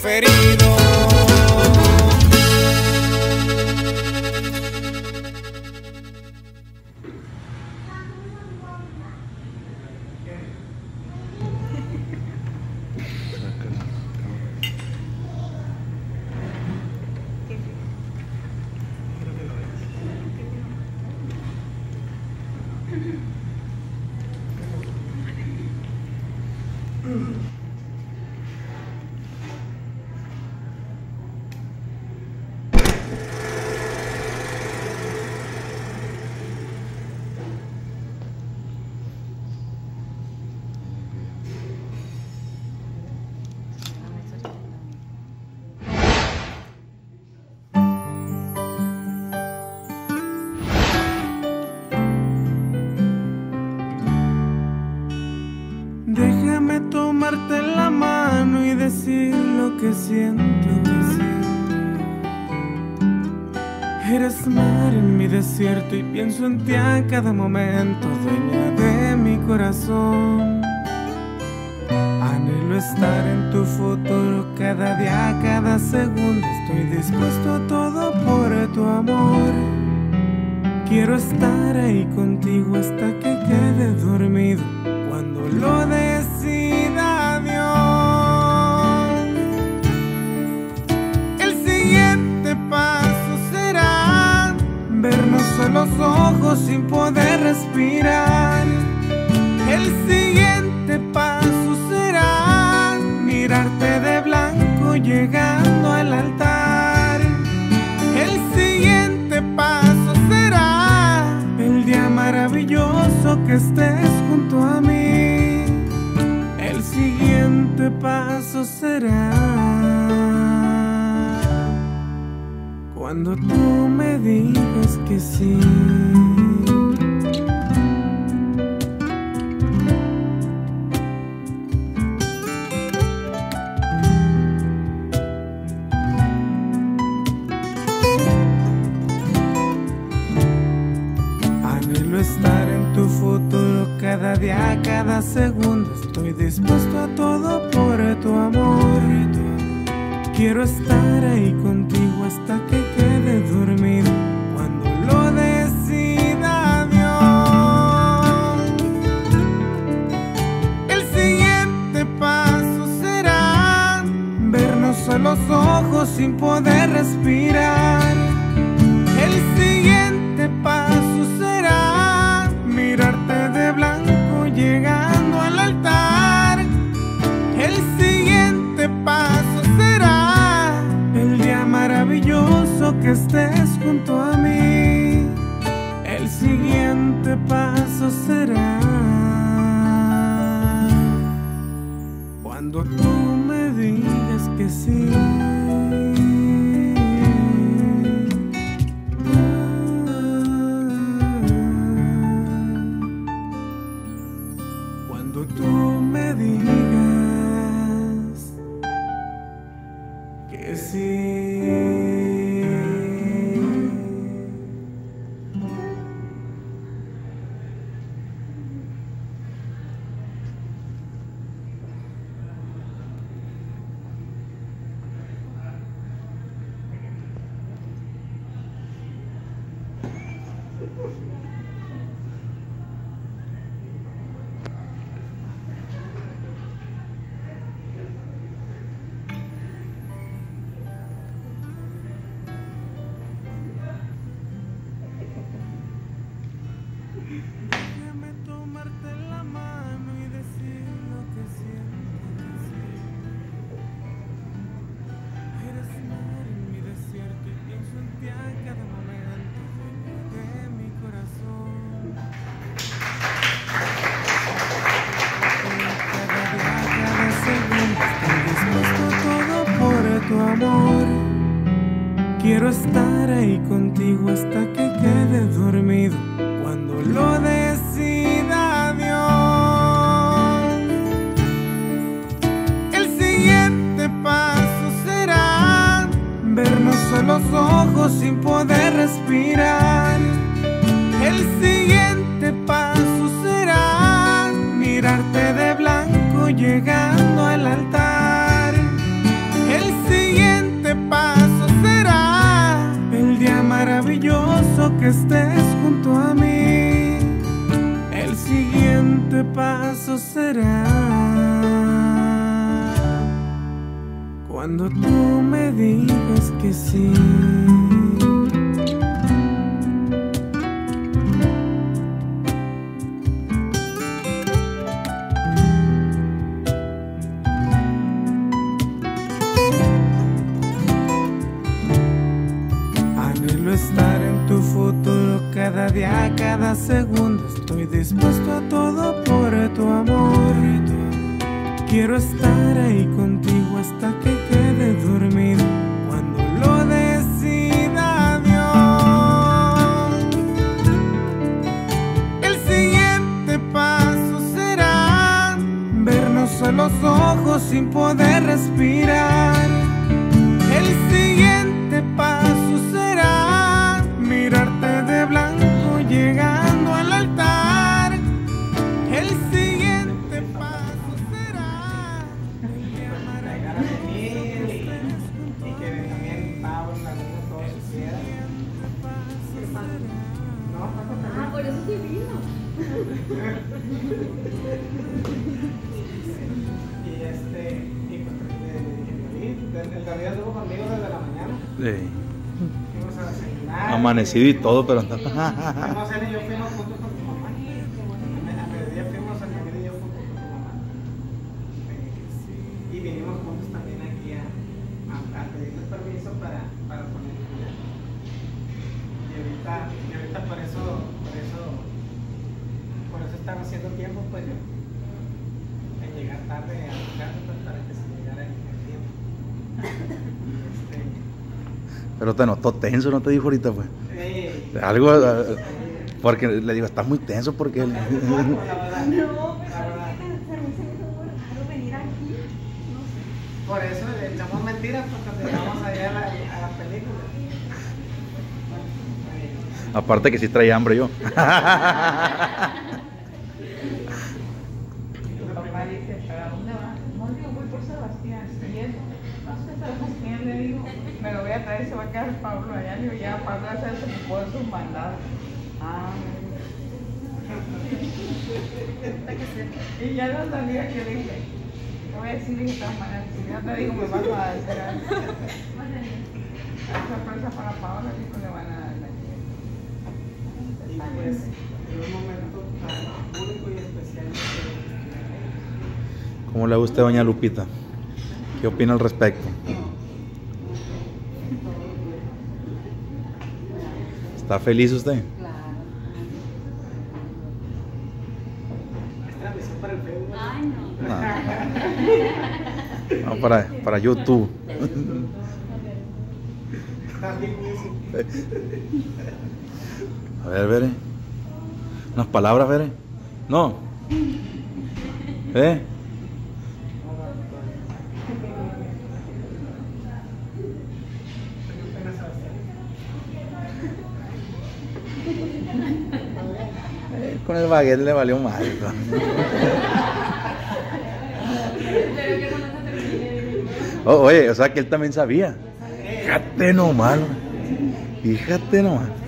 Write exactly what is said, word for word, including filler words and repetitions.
preferido. Déjame tomarte la mano y decir lo que siento, que siento. Eres mar en mi desierto y pienso en ti a cada momento, dueña de mi corazón. Anhelo estar en tu futuro cada día, cada segundo. Estoy dispuesto a todo por tu amor. Quiero estar ahí contigo hasta que quede dormido, cuando lo decida Dios. El siguiente paso será vernos a los ojos sin poder respirar. El siguiente paso será mirarte de blanco llegando al altar. El siguiente paso será el día maravilloso que estés junto a mí. El siguiente paso será cuando tú me digas que sí. Anhelo estar en tu futuro cada día, cada segundo. Estoy dispuesto a todo por tu amor. Quiero estar ahí contigo hasta que quede dormido, cuando lo decida Dios. El siguiente paso será vernos a los ojos sin poder respirar. El siguiente paso será mirarte de blanco llegando al altar. El siguiente paso será el día maravilloso que estés junto a mí. El siguiente paso será cuando tú me digas que sí. Cuando tú me digas que sí. Déjame tomarte la mano y decir lo que siento, que siento. Eres mar en mi desierto y pienso en ti a cada momento, dueña de mi corazón. Cada día, cada segundo, estoy dispuesto a todo por tu amor. Quiero estar ahí contigo hasta que quede dormido, cuando lo decida Dios. El siguiente paso será vernos a los ojos sin poder respirar. El siguiente paso será mirarte de blanco llegando al altar. El siguiente paso será cuando tú me digas que sí. Estar en tu futuro cada día, cada segundo. Estoy dispuesto a todo por tu amor. Quiero estar ahí contigo hasta que quede dormido, cuando lo decida Dios. El siguiente paso será vernos a los ojos sin poder respirar. El siguiente paso será mirarte de blanco llegando al altar. El siguiente paso será que amaré y que también Pablo la luz todos sus días. Ah, por eso sí vino. Y este, y pues le dije, David, el David estuvo conmigo desde la mañana. Sí. Fuimos a desayunar. Amanecido y todo, pero anda. Fuimos él y yo fuimos juntos con tu mamá. A mediodía fuimos a David y yo juntos con tu mamá. Y vinimos juntos también aquí a, a, a pedirles permiso para, para poner el video. Y ahorita, y ahorita por eso, por eso, por eso estaba haciendo tiempo, pues yo, en llegar tarde a mi casa, pues, para que se llegara el tiempo. Este, Pero te notó tenso, ¿no te dijo ahorita, pues? sí. Algo, porque le digo, estás muy tenso porque él... La verdad. No, pero La es verdad. que se me hizo muy raro venir aquí. No sé. Por eso le echamos mentiras, pues cuando llegamos allá a la, a la película. Aparte que sí traía hambre yo. Tu papá dice, ¿para dónde va? No, digo, voy por Sebastián. Y él, no sé, Sebastián, le digo, me lo voy a traer y se va a quedar Pablo allá. Le digo, ya, Pablo hace eso por sus mandados. Ah, y ya no salía que le dije, te voy a decir de todas maneras, si ya te digo, me vas a hacer algo. La sorpresa para Pablo, dijo, le van a dar la Y pues, en un momento tan único y especial. ¿Cómo le gusta a doña Lupita? ¿Qué opina al respecto? ¿Está feliz usted? Claro. Es transmisión para el Facebook. Ay, no. No, para, para YouTube. También eso. A ver, Vere. Unas palabras, Vere. No. ¿Eh? Eh, Con el baguette le valió mal. Pero que no se termine. Oh, oye, o sea que él también sabía. Fíjate nomás. Fíjate nomás.